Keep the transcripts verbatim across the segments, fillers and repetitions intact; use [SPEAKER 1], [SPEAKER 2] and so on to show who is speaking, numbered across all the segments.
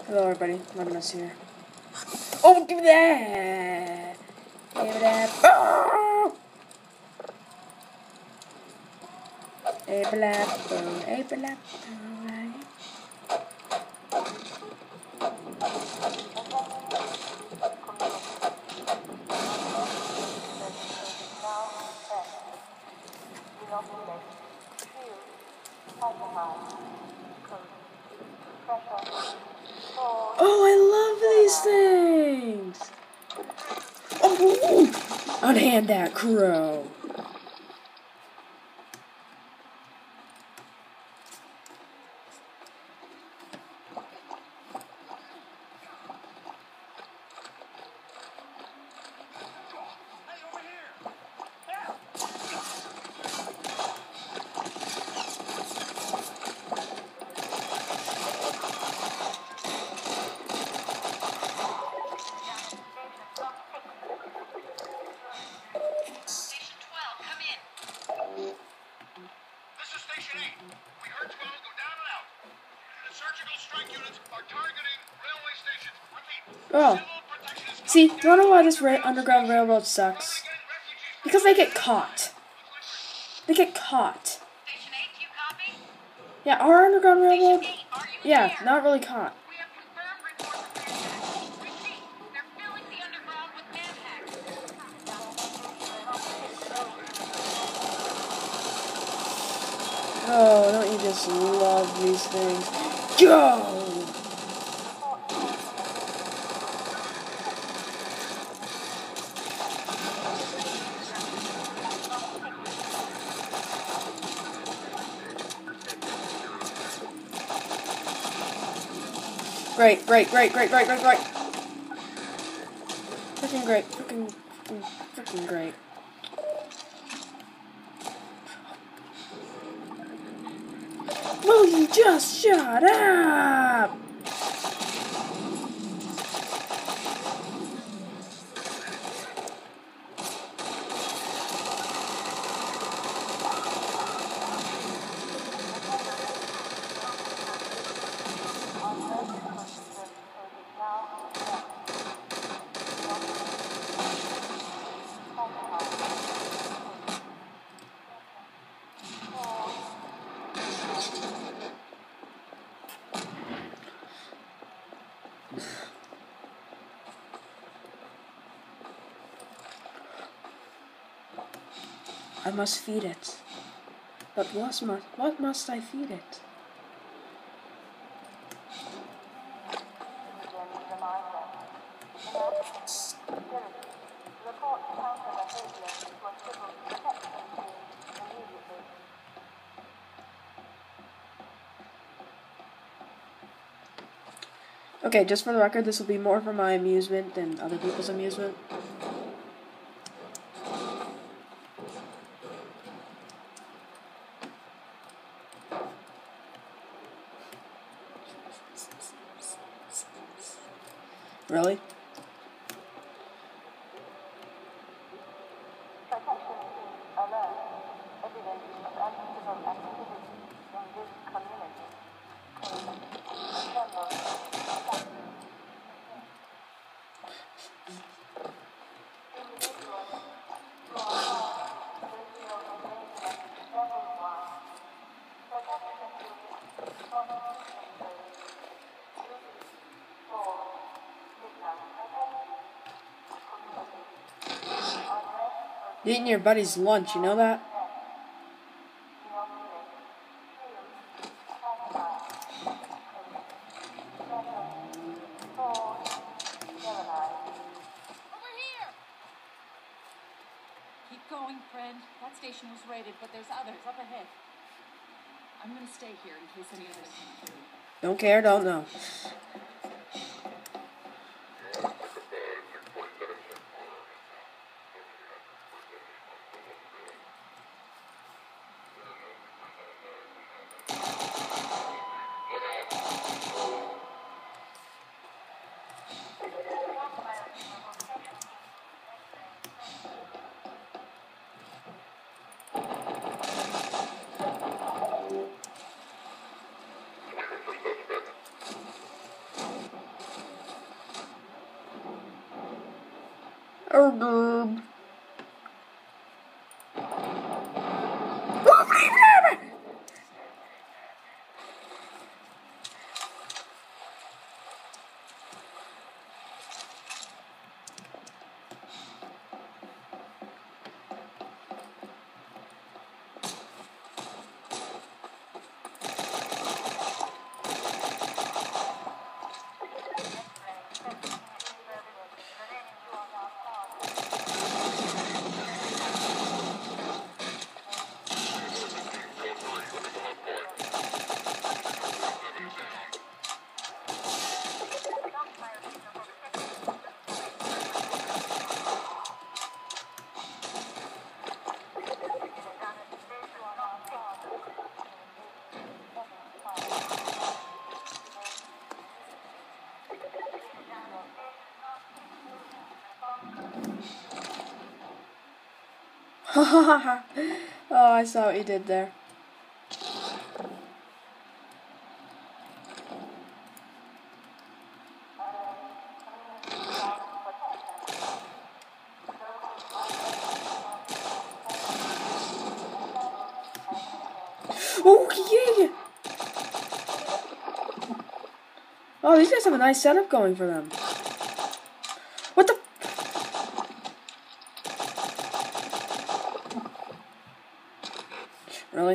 [SPEAKER 1] Hello everybody, Lemonus here. Oh, give me that! Give me that! Oh! A blappo, a blappo, right? Oh, I love these things! Oh, unhand that crow! Oh. See, do you wanna know why this ra underground railroad sucks? Because they get caught. They get caught. Yeah, our underground railroad, yeah, not really caught. Oh, don't you just love these things? Go! Great, great, great, great, great, great, great. Freaking great, freaking, freaking, freaking great. Will you just shut up? I must feed it. But what must, what must I feed it? Okay, just for the record, this will be more for my amusement than other people's amusement. Really? You're eating your buddy's lunch, you know that?
[SPEAKER 2] Keep going, friend. That station was raided, but there's others up ahead. I'm gonna stay here in case any others come through.
[SPEAKER 1] Don't care, don't know. Oh, dude. Oh, I saw what you did there. Oh, yeah! Oh, these guys have a nice setup going for them. What the? Really?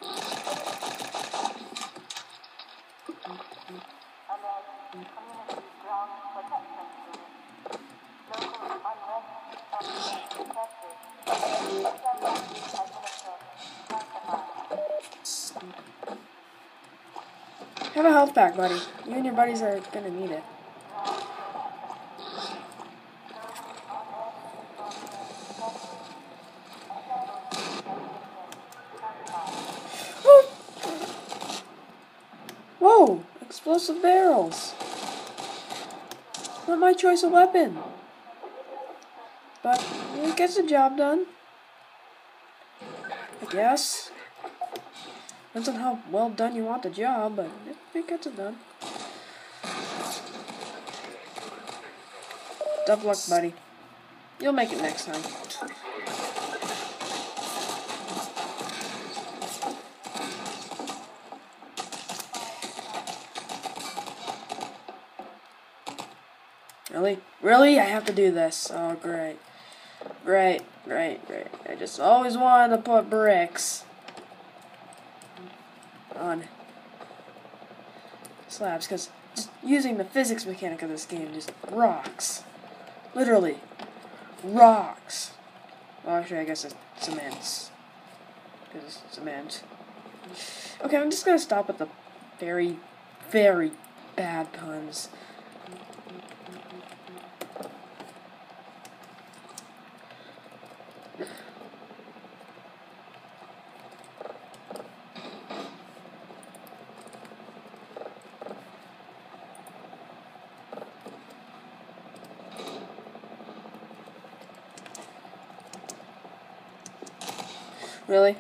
[SPEAKER 1] Have a health pack, buddy. You and your buddies are gonna need it. Whoa! Explosive barrels. Not my choice of weapon. But it gets the job done. I guess. Depends on how well done you want the job, but it, it gets it done. Tough luck, buddy. You'll make it next time. Really? Really? I have to do this. Oh, great. Great, great, great. I just always wanted to put bricks on slabs, because just using the physics mechanic of this game just rocks. Literally. Rocks. Well, actually, I guess it cements. Because it's cement. Okay, I'm just gonna stop with the very, very bad puns. Really?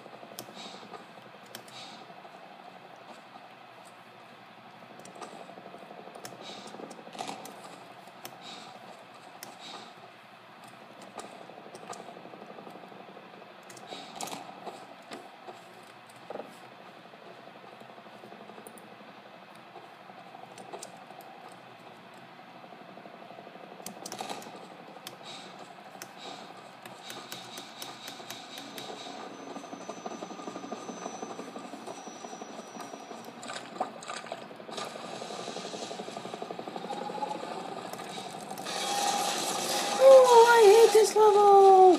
[SPEAKER 1] This level!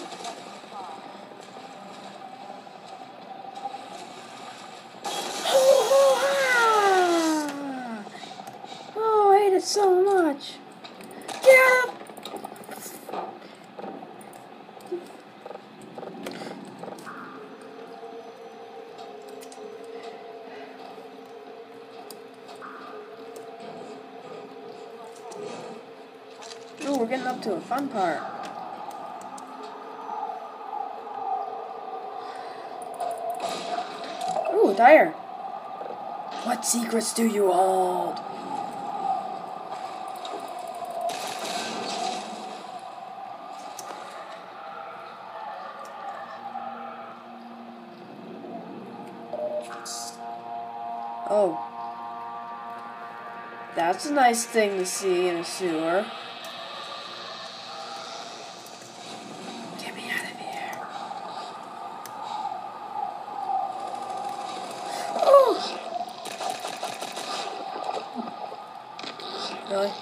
[SPEAKER 1] Oh, I hate it so much. Get up! Oh, we're getting up to a fun part. Ooh, tire. What secrets do you hold? Oh. That's a nice thing to see in a sewer. Get me out of here. Oh! Really?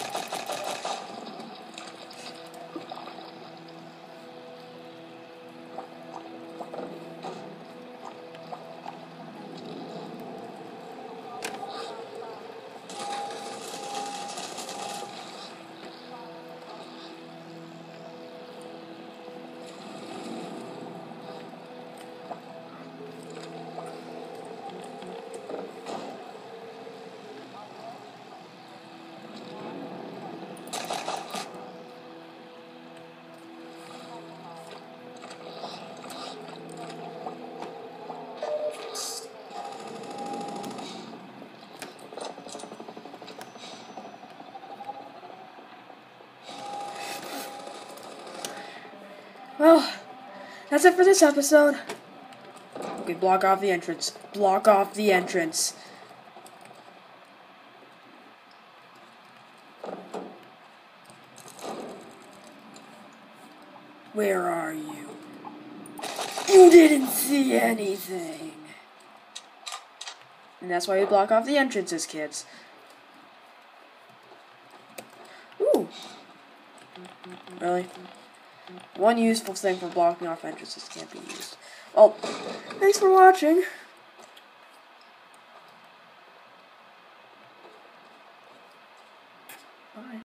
[SPEAKER 1] Well, that's it for this episode. Okay, block off the entrance. Block off the entrance. Where are you? You didn't see anything. And that's why we block off the entrances, kids. Ooh. Really? One useful thing for blocking off entrances can't be used. Well, thanks for watching. Bye.